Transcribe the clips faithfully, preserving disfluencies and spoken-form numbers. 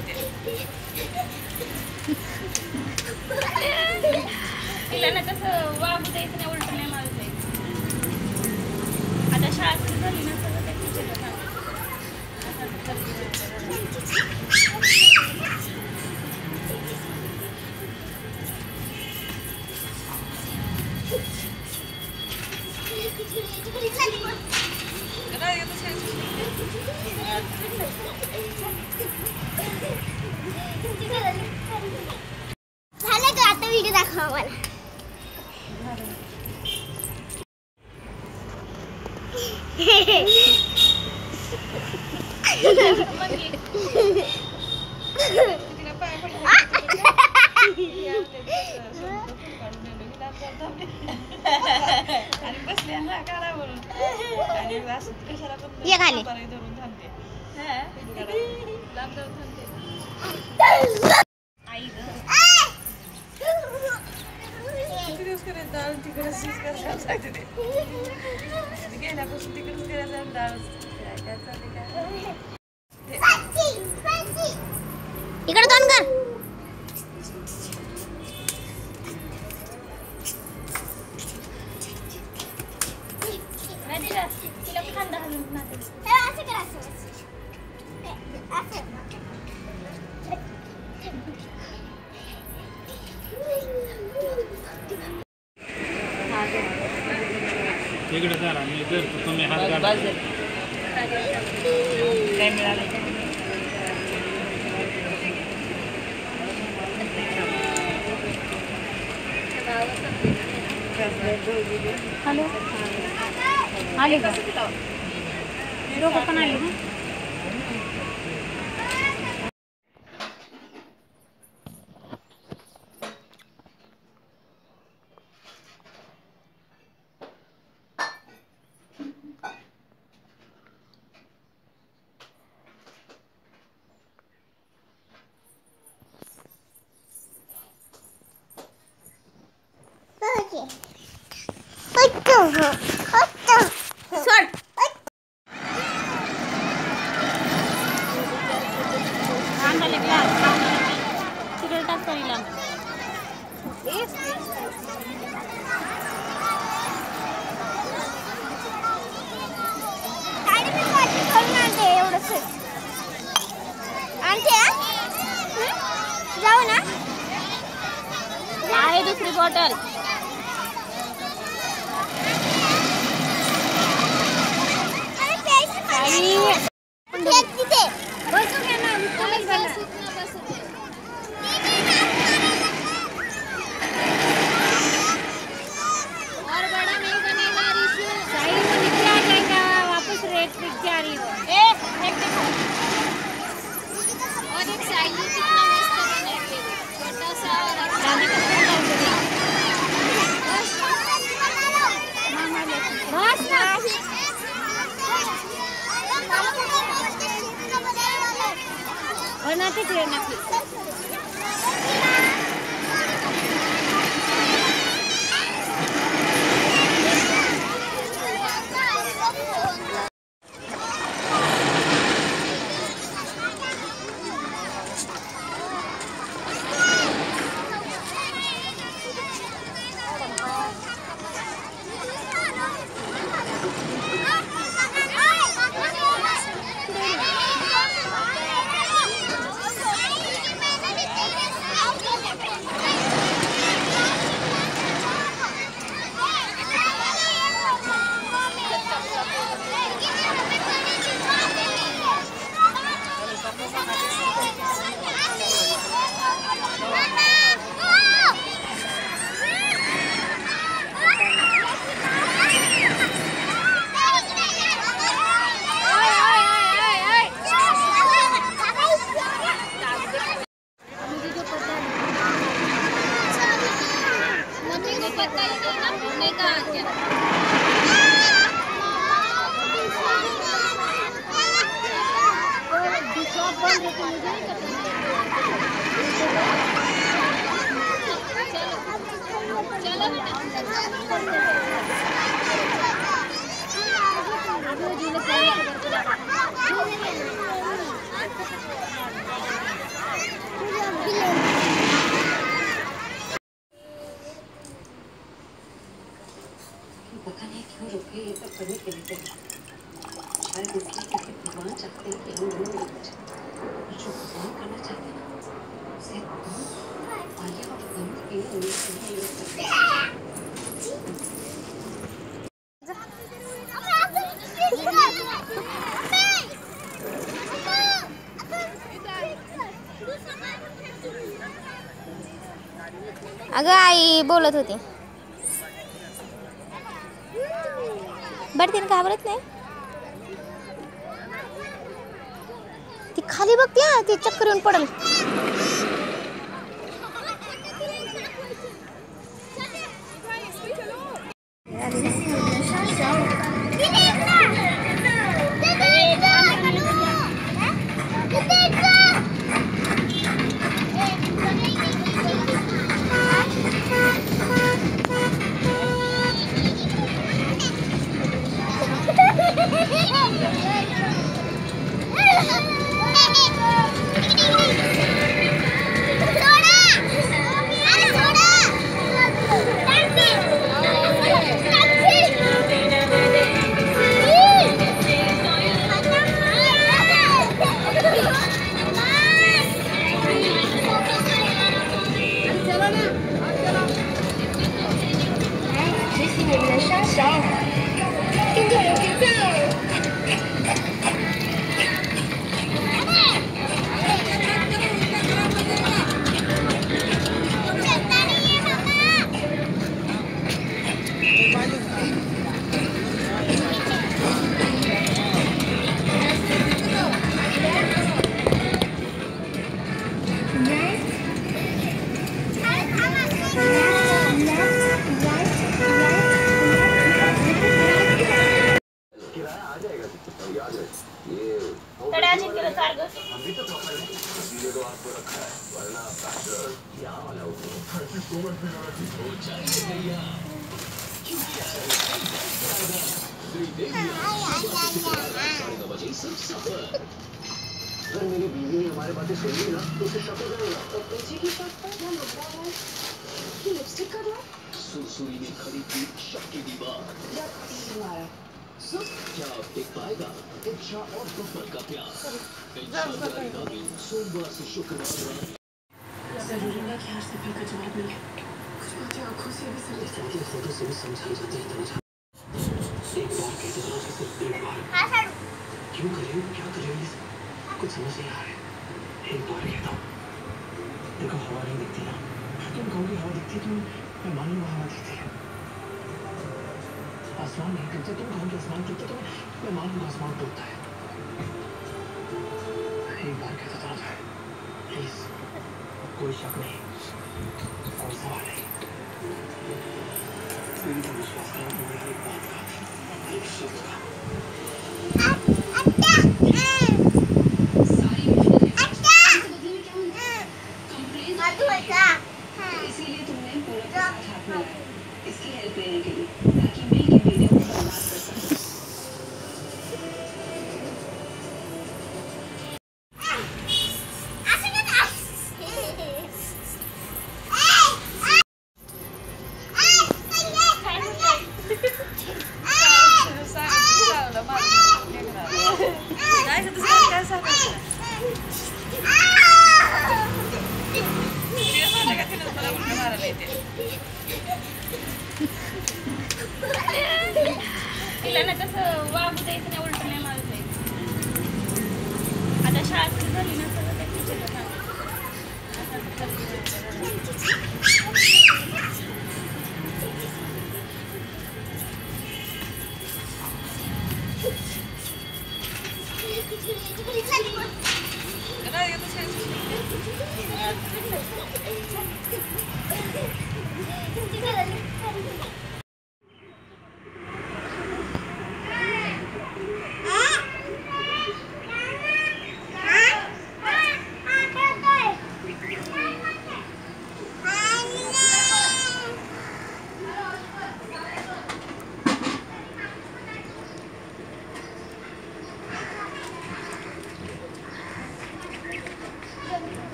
येते तिला ना कसं वागू द्यायचं नाही, उलट नाही मारू द्यायचं. आता शाळा सुरू झाली ना, सगळं त्या टीचरला सांगितलं. झालं का आता व्हिडिओ दाखवा मला. ये खाली इकडे दोन कर. तिला खांदा घालून असं करा असं इकडे जरा मी करतो, तुम्ही हात घाला. काय मिळालं हॅलो आले का दोघं पण आले ना. सोड. तिकडे टाक तरीला. जाऊ ना आहे दुसरी बॉटल. बनाते थे ना Out. अगं आई बोलत होती. बरं तिने घाबरत नाही. ती खाली बघते हा, ती चक्कर येऊन पडल. अगर मेरी बीवी ने हमारे बातें सुन ली ना तो उसे शक हो जाएगा. तो पीछे की शक पर क्या मुद्दा है? ये लिपस्टिक का दो. सुरसुरी ने खड़ी की शक की दीवार. जब तीर मारा. सुस्त क्या टिक पाएगा? इच्छा और दुश्मन का प्यार. इच्छा जारी नामी सोमवार से शुक्रवार. जरूरी है कि हर सफर का जवाब मिले. कुछ बातें आंखों से भी समझ जाती है, फोटो से भी समझाई जाती है. एक बार कहते तो सिर्फ एक बार. क्यों करें क्या करें कुछ समझ नहीं आ रहा है. एक बार कहता हूँ. देखो हवा नहीं दिखती ना. तुम कहोगे हवा दिखती है, तुम मैं मान लूँगा हवा दिखती है. आसमान नहीं टूटता, तुम कहोगे आसमान टूटता, तो मैं मान लूँगा आसमान टूटता है. एक बार कहता था ना प्लीज. कोई शक नहीं, कोई सवाल नहीं. मेरी तो विश्वास करो मेरी एक बात का, एक शब्द का. इसीलिए तुमने पूरा साथ हाथ में इसकी हेल्प लेने के लिए, ताकि मैं ये वीडियो को बर्बाद कर सकूं. काय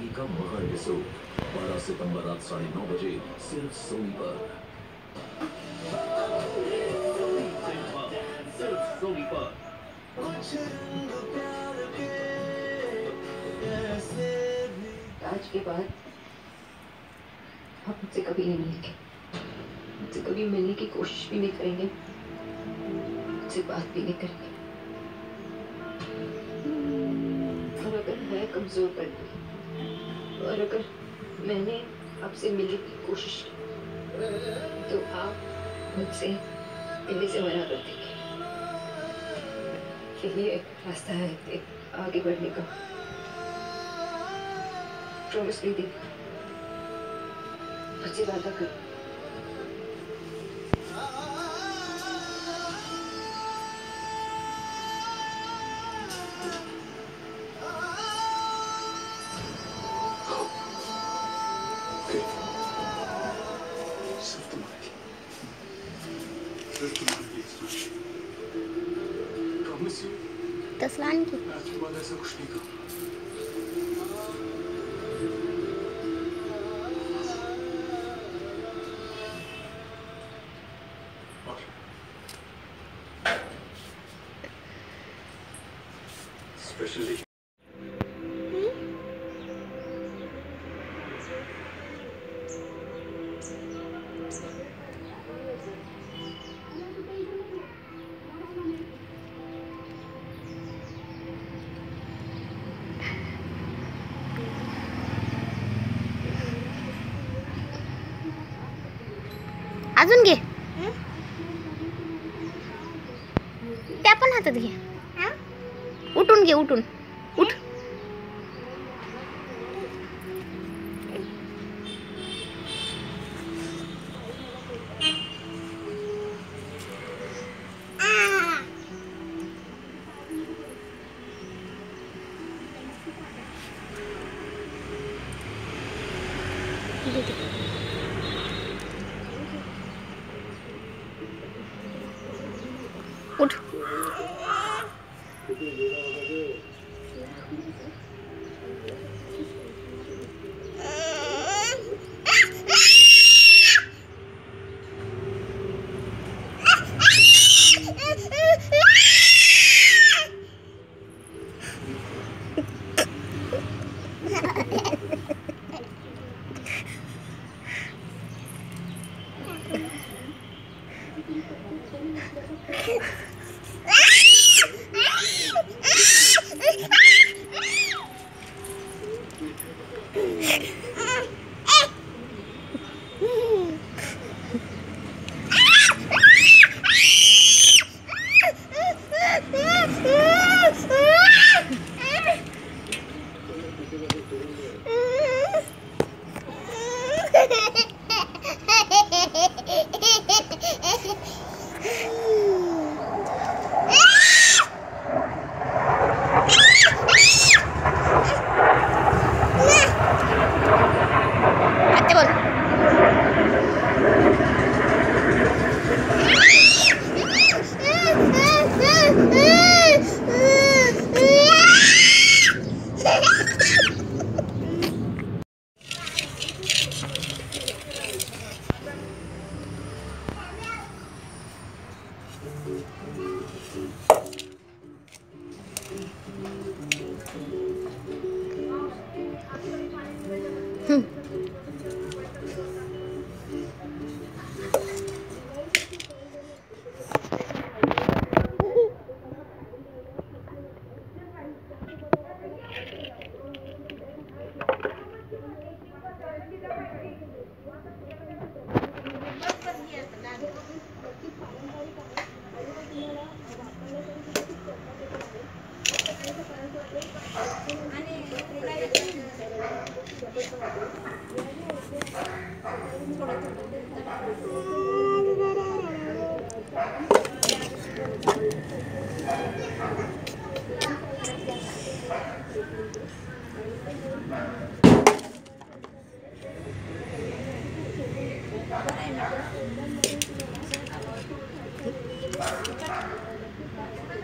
जिंदगी का महर एपिसोड बारह सितंबर रात साढ़े नौ बजे सिर्फ सोनी पर। सिर्फ सोनी पर। आज के बाद आप मुझसे कभी नहीं मिलेंगे, मुझसे कभी मिलने की कोशिश भी नहीं करेंगे, मुझसे बात भी नहीं करेंगे। और अगर मैं कमजोर पड़ गई और अगर मैंने आपसे मिलने की कोशिश की तो आप मुझसे मिलने से मना कर देंगे। यही एक रास्ता है एक आगे बढ़ने का। प्रॉमिस नहीं दी, मुझसे वादा कर। सिर्फ तुम्हारे लिए, सिर्फ तुम्हारे लिए। प्रॉमिस यू, तसलान की आज के बाद ऐसा कुछ नहीं करूँगा। स्पेशली अजून घे त्या पण हातात घे. उठून घे उठून उठ. उठ.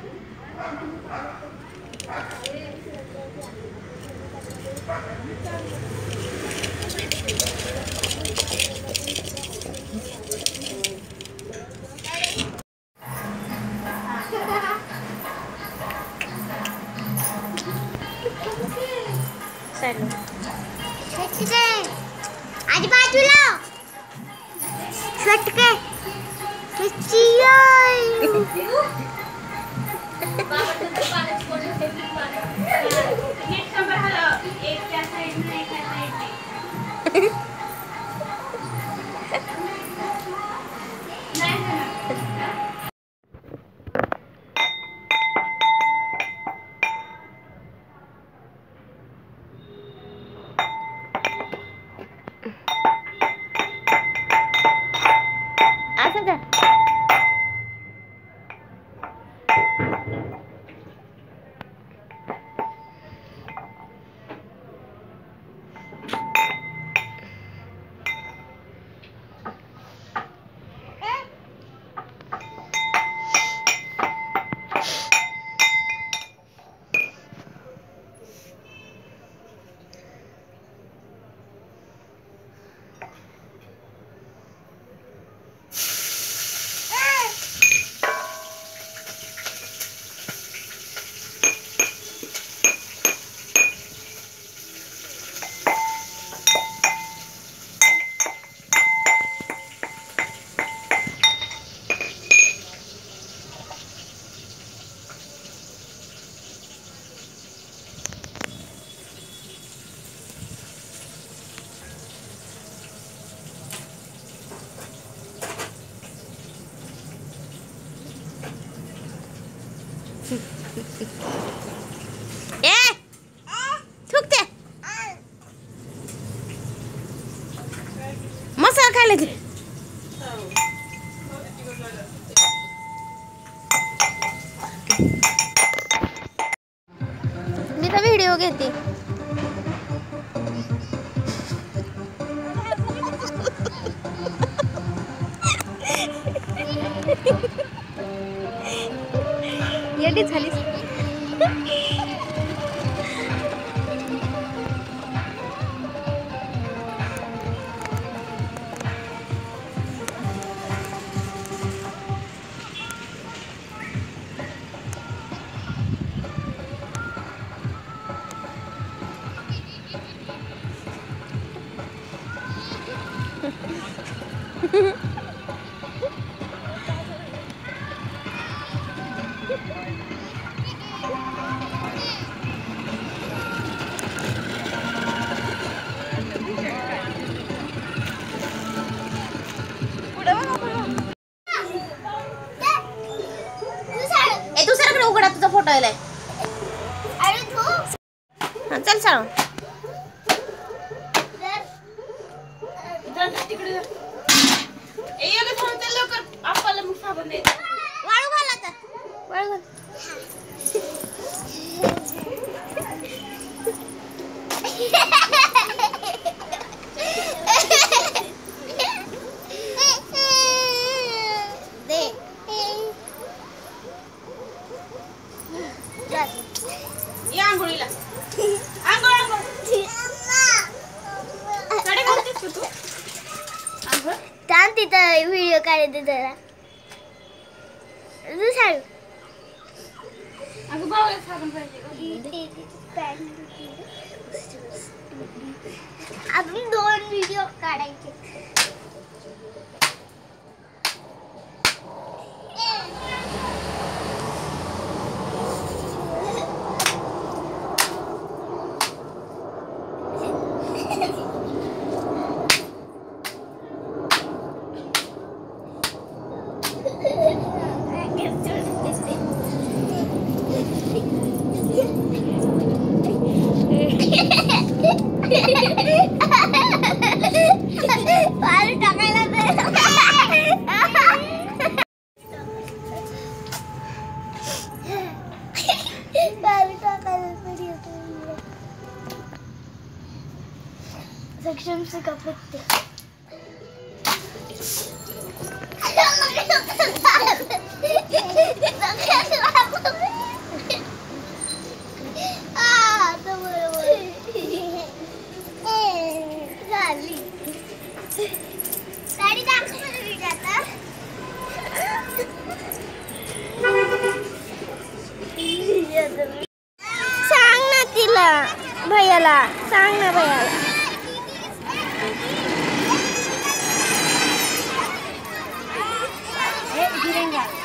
Thank you. तिथे आधी बाजूला सटके असं कर. ए थुकते मसाला खायला घे. मी तर व्हिडिओ घेते. येडी झालीस. ए दुसऱ्याकडे उघडा तुझा फोटो आलाय. अरे तू हा चल सांग. वाळू घाल आता. वाळू घाल. दे या आंघोळीला. आंघोळ आंघोळ कडे घालतेस का तू? आंघोळ थांब तिथं व्हिडिओ काढते जरा. दुसरं अगं बावला साबण पाहिजे. अजून दोन व्हिडिओ काढायचे. पाणी टाकायला पाणी टाकायला सक्षम से कपड़े आ तो बरोबर झाली गाडी दाखवली जाता. सांग ना तिला भैयाला सांग ना भैयाला. गिरेंगे